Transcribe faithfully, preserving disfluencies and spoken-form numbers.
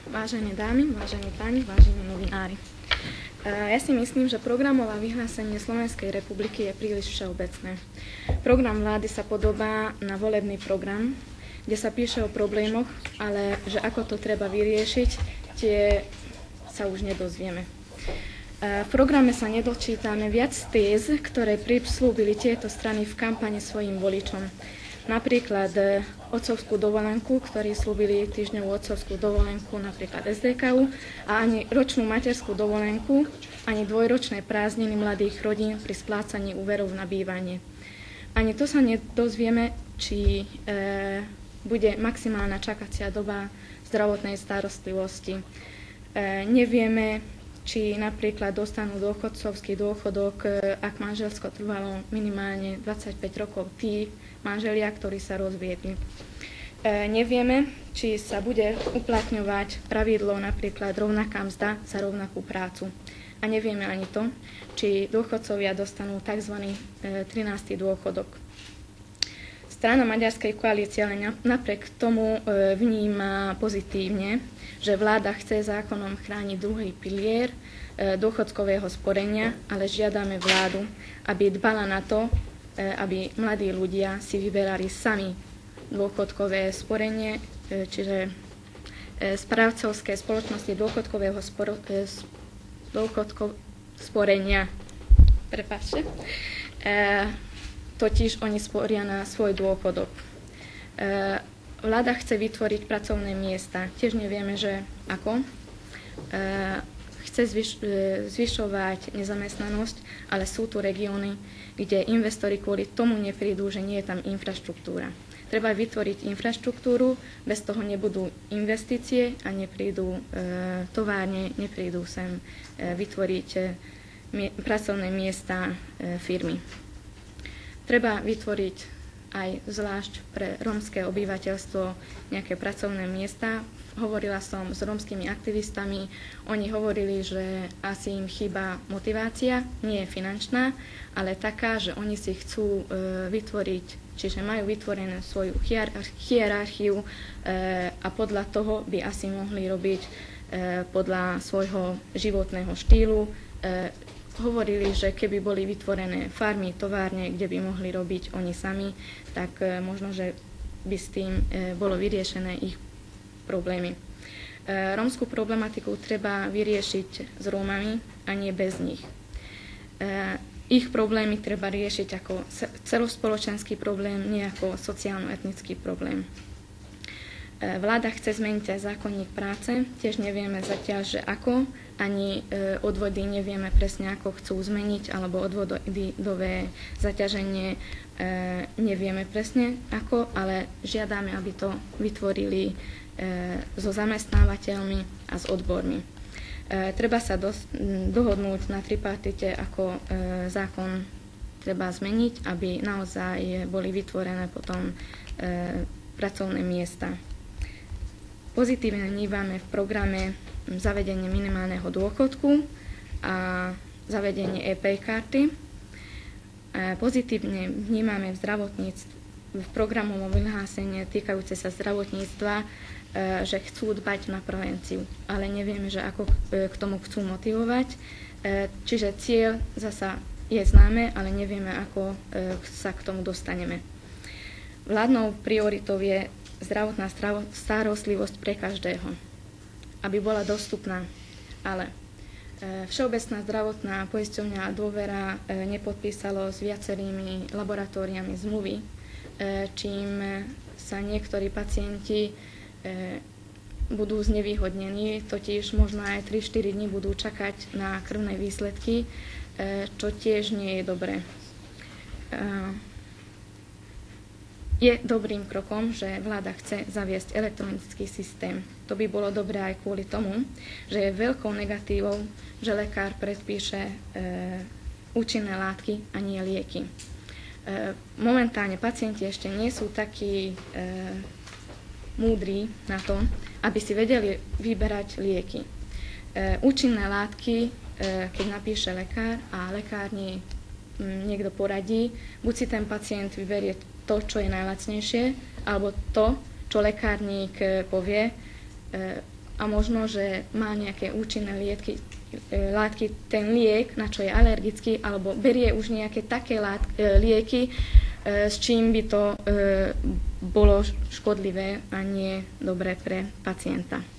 Vážené dámy, vážení páni, vážení novinári. Ja si myslím, že programové vyhlásenie Slovenskej republiky je príliš všeobecné. Program vlády sa podobá na volebný program, kde sa píše o problémoch, ale že ako to treba vyriešiť, tie sa už nedozvieme. V programe sa nedočítame viac téz, ktoré prislúbili tieto strany v kampani svojim voličom. Napríklad otcovskú dovolenku, ktorí slúbili týždňovú otcovskú dovolenku, napríklad es dé ká ú, a ani ročnú materskú dovolenku, ani dvojročné prázdniny mladých rodín pri splácaní úverov na bývanie. Ani to sa nedozvieme, či e, bude maximálna čakacia doba zdravotnej starostlivosti. E, nevieme, či napríklad dostanú dôchodcovský dôchodok, ak manželstvo trvalo minimálne dvadsaťpäť rokov, tí manželia, ktorí sa rozviedli. E, nevieme, či sa bude uplatňovať pravidlo napríklad rovnaká mzda za rovnakú prácu. A nevieme ani to, či dôchodcovia dostanú tzv. trinásty dôchodok. Strana Maďarskej koalície ale napriek tomu vníma pozitívne, že vláda chce zákonom chrániť druhý pilier dôchodkového sporenia, ale žiadame vládu, aby dbala na to, aby mladí ľudia si vyberali sami dôchodkové sporenie, čiže správcovské spoločnosti dôchodkového sporo, dôchodkov, sporenia. Prepáčte. E, totiž oni sporia na svoj dôchodok. E, vláda chce vytvoriť pracovné miesta. Tiež nevieme, že ako. E, chce zvyš, e, zvyšovať nezamestnanosť, ale sú tu regióny, kde investori kvôli tomu neprídu, že nie je tam infraštruktúra. Treba vytvoriť infraštruktúru, bez toho nebudú investície a neprídu e, továrne, neprídu sem e, vytvoriť e, mie, pracovné miesta e, firmy. Treba vytvoriť aj zvlášť pre rómske obyvateľstvo nejaké pracovné miesta. Hovorila som s rómskymi aktivistami, oni hovorili, že asi im chýba motivácia, nie je finančná, ale taká, že oni si chcú e, vytvoriť, čiže majú vytvorenú svoju hierarchiu e, a podľa toho by asi mohli robiť e, podľa svojho životného štýlu. E, hovorili, že keby boli vytvorené farmy, továrne, kde by mohli robiť oni sami, tak e, možno, že by s tým e, bolo vyriešené ich problémy. E, rómskú problematiku treba vyriešiť s Rómami a nie bez nich. E, ich problémy treba riešiť ako celospoločenský problém, nie ako sociálno-etnický problém. E, vláda chce zmeniť aj zákonník práce, tiež nevieme zatiaľ, že ako, ani e, odvody nevieme presne, ako chcú zmeniť, alebo odvodové zaťaženie e, nevieme presne ako, ale žiadame, aby to vytvorili so zamestnávateľmi a s odbormi. E, treba sa dos- dohodnúť na tripartite, ako e, zákon treba zmeniť, aby naozaj boli vytvorené potom e, pracovné miesta. Pozitívne vnímame v programe zavedenie minimálneho dôchodku a zavedenie é-pay karty. E, pozitívne vnímame v zdravotníctve v programovom vyhlásenie týkajúce sa zdravotníctva, že chcú dbať na prevenciu, ale nevieme, že ako k tomu chcú motivovať. Čiže cieľ zasa je známe, ale nevieme, ako sa k tomu dostaneme. Vládnou prioritou je zdravotná starostlivosť pre každého, aby bola dostupná, ale Všeobecná zdravotná poisťovňa Dôvera nepodpísalo s viacerými laboratóriami zmluvy, čím sa niektorí pacienti budú znevýhodnení, totiž možno aj tri štyri dní budú čakať na krvné výsledky, čo tiež nie je dobré. Je dobrým krokom, že vláda chce zaviesť elektronický systém. To by bolo dobré aj kvôli tomu, že je veľkou negatívou, že lekár predpíše účinné látky a nie lieky. Momentálne pacienti ešte nie sú takí múdri na to, aby si vedeli vyberať lieky. E, účinné látky, e, keď napíše lekár a lekárni m, niekto poradí, buď si ten pacient vyberie to, čo je najlacnejšie, alebo to, čo lekárnik e, povie, e, a možno, že má nejaké účinné lietky, látky, ten liek, na čo je alergický, alebo berie už nejaké také látky, lieky, s čím by to bolo škodlivé a nie dobré pre pacienta.